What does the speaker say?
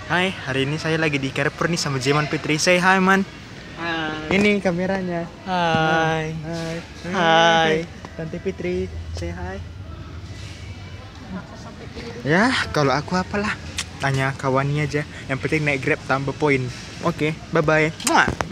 Hai, hari ini saya lagi di Carrefour nih sama Jeman Fitri. Say hi, man. Hai. Ini kameranya. Hai. Hai. Hai. Tante Fitri, say hi. Ya, kalau aku apalah. Tanya kawannya aja. Yang penting naik Grab tambah poin. Oke, bye-bye. Muah.